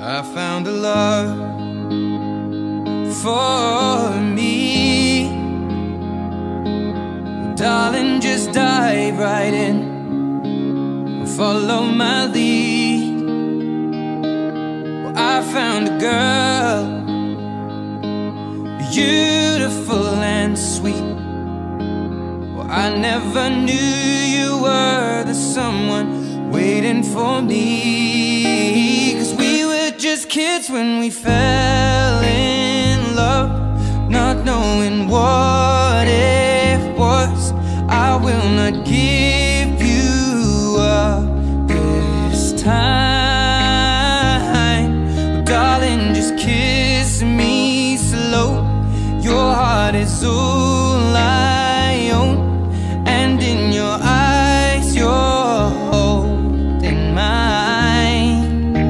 I found a love for me. Well, darling, just dive right in and follow my lead. Well, I found a girl, beautiful and sweet. Well, I never knew you were the someone waiting for me. 'Cause we were just kids when we fell in love, not knowing what it was. I will not give you up this time. Oh, darling, just kiss me slow. Your heart is all I own, and in your eyes you're holding mine.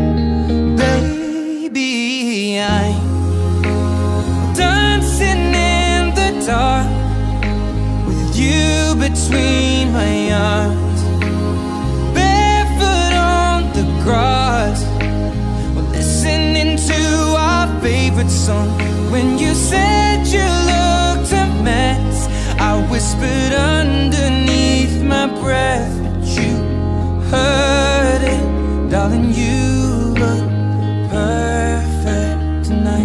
Baby, I'm dancing in the dark with you between my arms, barefoot on the grass. We're listening to our favorite song. When you said you looked a mess, I whispered underneath my breath, but you heard it. Darling, you look perfect tonight.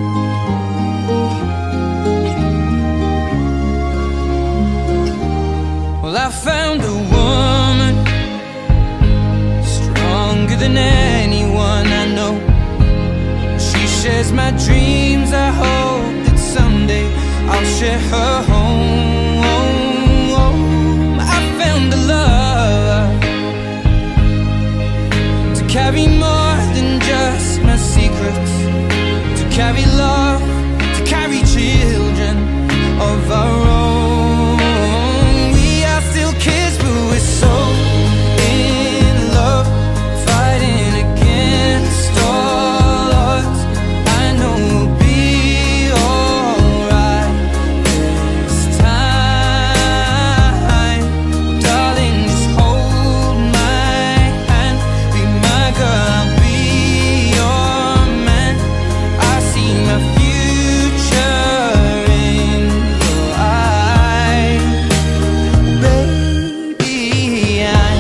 Well, I found a woman stronger than anyone I know. She shares my dreams. I hope that someday I'll share her home. I found a love to carry more than just my secrets, to carry love, to carry children of our own. We are still kids, but we're so in love, fighting against all odds. I know we'll be alright this time. Darling, just hold my hand, be my girl, I'll be your man. I see my future in your eyes. Baby, I'm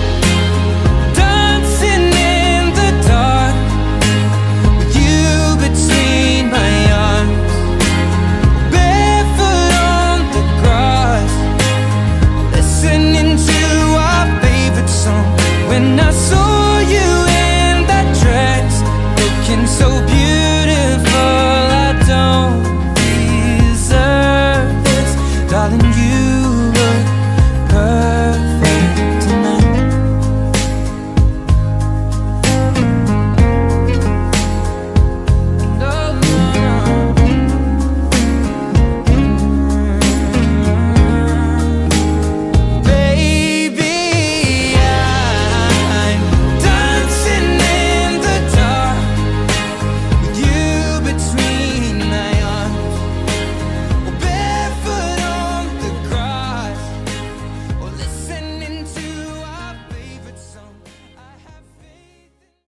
dancing in the dark with you between my arms, barefoot on the grass, listening to our favorite song. When I saw